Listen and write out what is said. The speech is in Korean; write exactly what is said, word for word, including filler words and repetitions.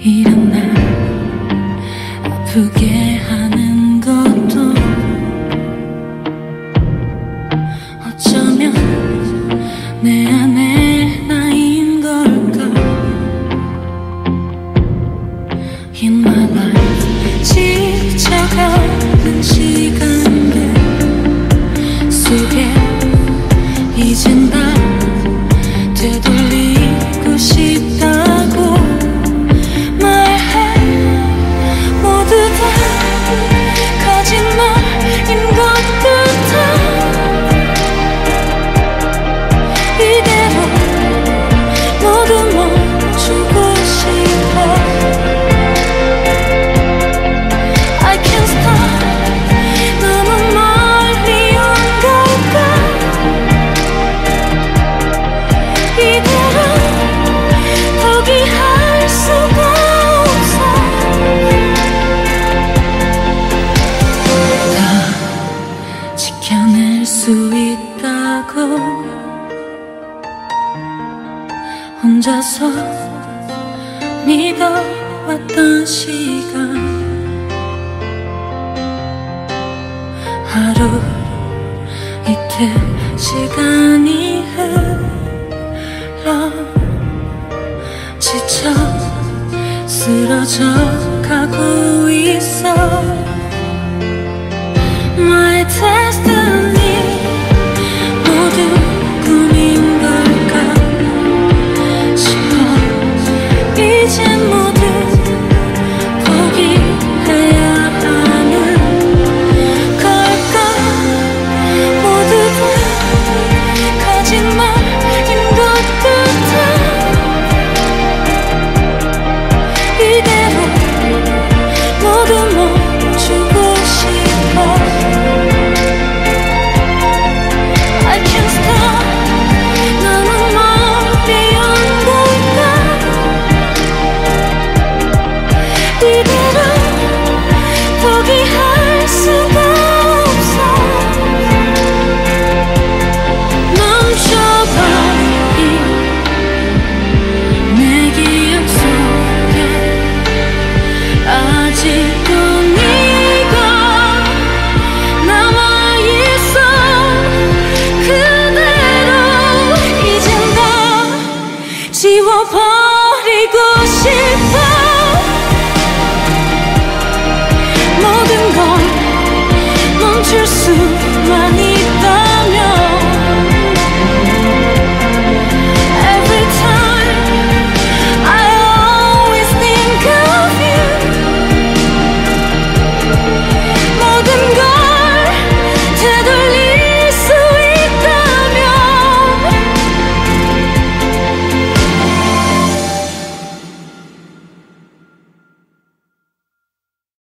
이런 날 아프게 하는 것도 어쩌면 내 안에 나인 걸까. In my life 지쳐가는 시간들 속에 이젠 날 되돌리고 싶다고 말해. 모두 다 거짓말인 것 같아. 이대로 모두 멈추고 싶어. I can't stop. 너무 멀리 온 걸까. 이대로 포기할 수가 없어. 다 지켜낼 수 있다고 혼자서 믿어왔던 시간, 하루 이틀 시간이 흘러 지쳐 쓰러져 가고 있어. My destiny 모두 꿈인 걸까 싶어. 이젠 모두 포기해야 하는 걸까. 모두 다 거짓말인 것 같아. 이대로 모두 멈추고 싶어. I can't stop. 너무 멀리 온 걸까. 이대로 포기할 수가 없어. 멈춰버린 내 기억 속에 아직도 네가 남아있어. 그대로 이젠 다 지워버리고 싶어. 모든 걸 멈출 수